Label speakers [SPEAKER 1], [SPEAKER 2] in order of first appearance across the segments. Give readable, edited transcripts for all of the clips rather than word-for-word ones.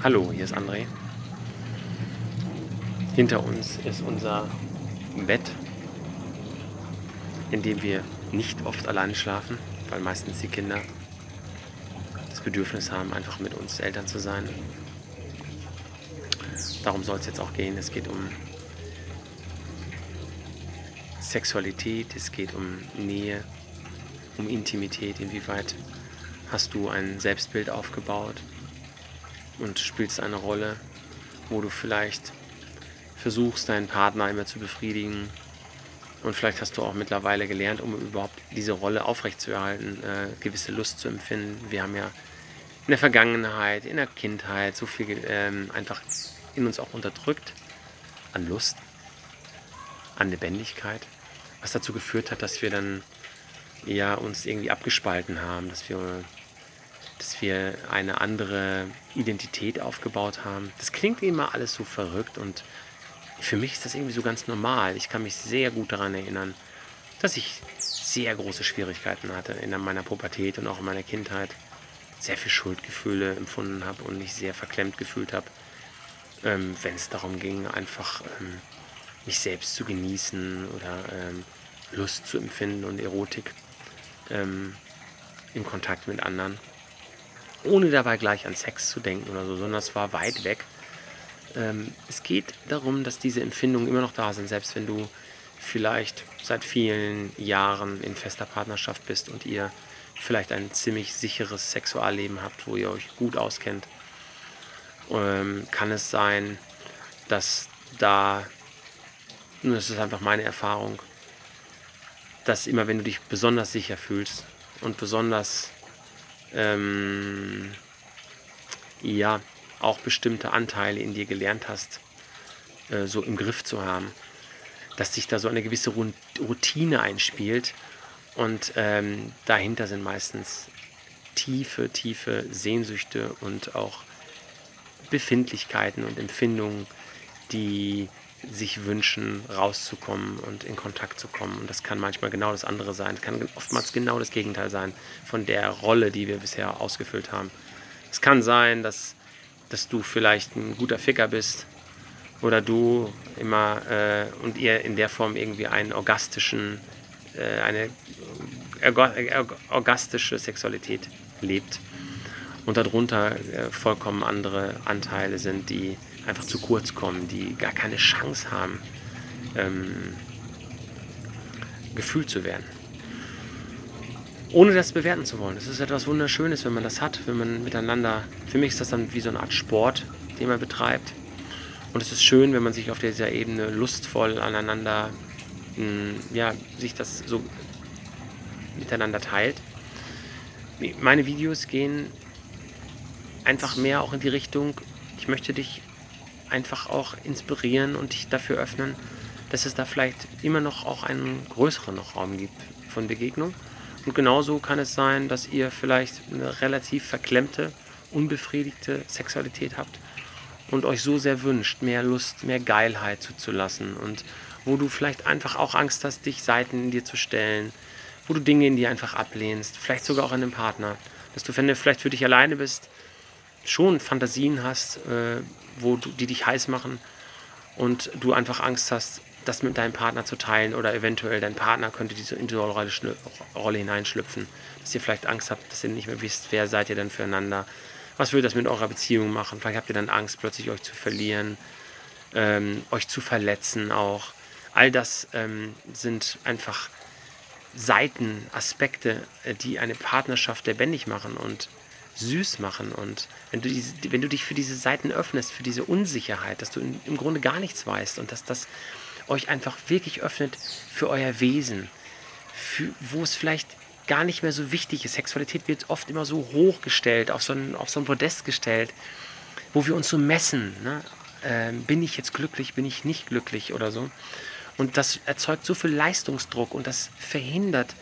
[SPEAKER 1] Hallo, hier ist André. Hinter uns ist unser Bett, in dem wir nicht oft alleine schlafen, weil meistens die Kinder das Bedürfnis haben, einfach mit uns Eltern zu sein. Darum soll es jetzt auch gehen. Es geht um Sexualität, es geht um Nähe, um Intimität. Inwieweit hast du ein Selbstbild aufgebaut und spielst eine Rolle, wo du vielleicht versuchst, deinen Partner immer zu befriedigen. Und vielleicht hast du auch mittlerweile gelernt, um überhaupt diese Rolle aufrechtzuerhalten, gewisse Lust zu empfinden. Wir haben ja in der Vergangenheit, in der Kindheit so viel einfach in uns auch unterdrückt an Lust, an Lebendigkeit, was dazu geführt hat, dass wir dann ja uns irgendwie abgespalten haben, dass wir eine andere Identität aufgebaut haben. Das klingt immer alles so verrückt und für mich ist das irgendwie so ganz normal. Ich kann mich sehr gut daran erinnern, dass ich sehr große Schwierigkeiten hatte in meiner Pubertät und auch in meiner Kindheit. Sehr viel Schuldgefühle empfunden habe und mich sehr verklemmt gefühlt habe, wenn es darum ging, einfach mich selbst zu genießen oder Lust zu empfinden und Erotik im Kontakt mit anderen. Ohne dabei gleich an Sex zu denken oder so, sondern es war weit weg. Es geht darum, dass diese Empfindungen immer noch da sind, selbst wenn du vielleicht seit vielen Jahren in fester Partnerschaft bist und ihr vielleicht ein ziemlich sicheres Sexualleben habt, wo ihr euch gut auskennt. Kann es sein, dass da, und das ist einfach meine Erfahrung, dass immer wenn du dich besonders sicher fühlst und besonders ja, auch bestimmte Anteile in dir gelernt hast, so im Griff zu haben, dass sich da so eine gewisse Routine einspielt und dahinter sind meistens tiefe Sehnsüchte und auch Befindlichkeiten und Empfindungen, die sich wünschen, rauszukommen und in Kontakt zu kommen. Und das kann manchmal genau das andere sein, kann oftmals genau das Gegenteil sein von der Rolle, die wir bisher ausgefüllt haben. Es kann sein, dass du vielleicht ein guter Ficker bist oder du immer und ihr in der Form irgendwie eine orgastische Sexualität lebt und darunter vollkommen andere Anteile sind, die einfach zu kurz kommen, die gar keine Chance haben, gefühlt zu werden. Ohne das bewerten zu wollen. Es ist etwas Wunderschönes, wenn man das hat, wenn man miteinander, für mich ist das dann wie so eine Art Sport, den man betreibt. Und es ist schön, wenn man sich auf dieser Ebene lustvoll aneinander, ja, sich das so miteinander teilt. Meine Videos gehen einfach mehr auch in die Richtung, ich möchte dich einfach auch inspirieren und dich dafür öffnen, dass es da vielleicht immer noch auch einen größeren Raum gibt von Begegnung. Und genauso kann es sein, dass ihr vielleicht eine relativ verklemmte, unbefriedigte Sexualität habt und euch so sehr wünscht, mehr Lust, mehr Geilheit zuzulassen und wo du vielleicht einfach auch Angst hast, dich Seiten in dir zu stellen, wo du Dinge in dir einfach ablehnst, vielleicht sogar auch an einem Partner, dass du, wenn du vielleicht für dich alleine bist, schon Fantasien hast, die dich heiß machen und du einfach Angst hast, das mit deinem Partner zu teilen oder eventuell dein Partner könnte in diese Rolle hineinschlüpfen, dass ihr vielleicht Angst habt, dass ihr nicht mehr wisst, wer seid ihr denn füreinander, was würde das mit eurer Beziehung machen, vielleicht habt ihr dann Angst, plötzlich euch zu verlieren, euch zu verletzen auch. All das sind einfach Seiten, Aspekte, die eine Partnerschaft lebendig machen und süß machen. Und wenn du dich für diese Seiten öffnest, für diese Unsicherheit, dass du im Grunde gar nichts weißt und dass das euch einfach wirklich öffnet für euer Wesen, wo es vielleicht gar nicht mehr so wichtig ist. Sexualität wird oft immer so hochgestellt, auf so ein Podest gestellt, wo wir uns so messen. Ne? Bin ich jetzt glücklich, bin ich nicht glücklich oder so. Und das erzeugt so viel Leistungsdruck und das verhindert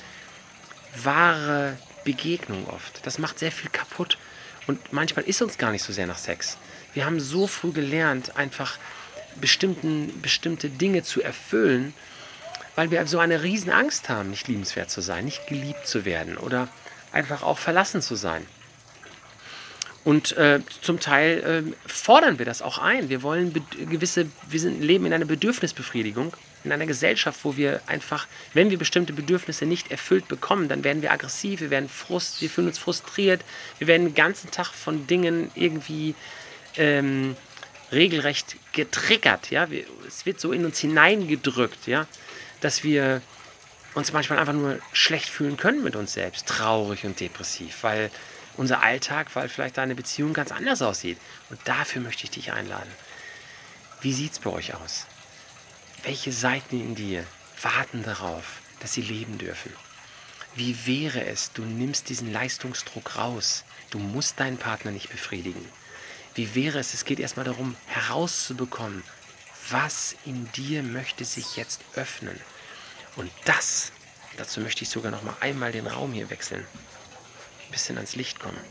[SPEAKER 1] wahre Begegnung oft. Das macht sehr viel kaputt und manchmal ist uns gar nicht so sehr nach Sex. Wir haben so früh gelernt, einfach bestimmte Dinge zu erfüllen, weil wir so eine riesen Angst haben, nicht liebenswert zu sein, nicht geliebt zu werden oder einfach auch verlassen zu sein. Und zum Teil fordern wir das auch ein. Wir wollen leben in einer Bedürfnisbefriedigung, in einer Gesellschaft, wo wir einfach, wenn wir bestimmte Bedürfnisse nicht erfüllt bekommen, dann werden wir aggressiv, wir fühlen uns frustriert, wir werden den ganzen Tag von Dingen irgendwie regelrecht getriggert. Ja? Es wird so in uns hineingedrückt, ja? Dass wir uns manchmal einfach nur schlecht fühlen können mit uns selbst, traurig und depressiv, weil unser Alltag, weil vielleicht deine Beziehung ganz anders aussieht. Und dafür möchte ich dich einladen. Wie sieht es bei euch aus? Welche Seiten in dir warten darauf, dass sie leben dürfen? Wie wäre es, du nimmst diesen Leistungsdruck raus. Du musst deinen Partner nicht befriedigen. Wie wäre es, es geht erstmal darum, herauszubekommen, was in dir möchte sich jetzt öffnen. Und dazu möchte ich sogar noch mal einmal den Raum hier wechseln. Ein bisschen ans Licht kommen.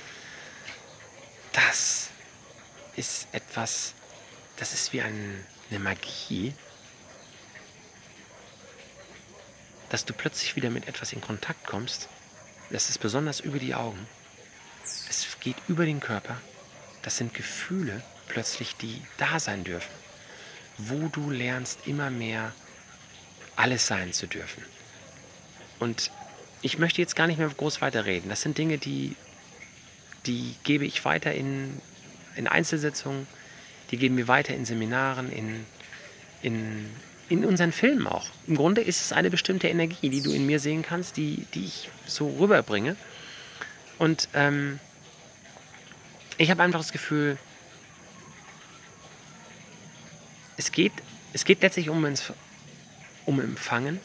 [SPEAKER 1] Das ist etwas, das ist wie eine Magie, dass du plötzlich wieder mit etwas in Kontakt kommst. Das ist besonders über die Augen. Es geht über den Körper. Das sind Gefühle plötzlich, die da sein dürfen. Wo du lernst, immer mehr alles sein zu dürfen. Und ich möchte jetzt gar nicht mehr groß weiterreden. Das sind Dinge, die gebe ich weiter in Einzelsitzungen, die geben wir weiter in Seminaren, in unseren Filmen auch. Im Grunde ist es eine bestimmte Energie, die du in mir sehen kannst, die ich so rüberbringe. Und ich habe einfach das Gefühl, es geht letztlich um Empfangen.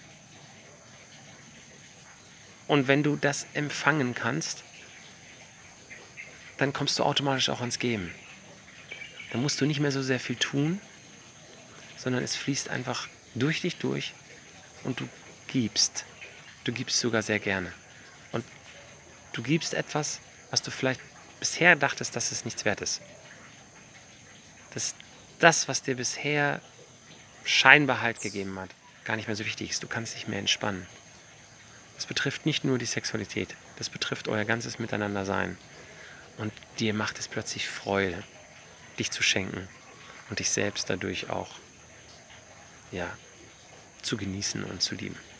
[SPEAKER 1] Und wenn du das empfangen kannst, dann kommst du automatisch auch ans Geben. Dann musst du nicht mehr so sehr viel tun, sondern es fließt einfach durch dich durch und du gibst. Du gibst sogar sehr gerne. Und du gibst etwas, was du vielleicht bisher dachtest, dass es nichts wert ist. Dass das, was dir bisher scheinbar Halt gegeben hat, gar nicht mehr so wichtig ist. Du kannst dich mehr entspannen. Das betrifft nicht nur die Sexualität, das betrifft euer ganzes Miteinandersein. Und dir macht es plötzlich Freude, dich zu schenken und dich selbst dadurch auch zu genießen und zu lieben.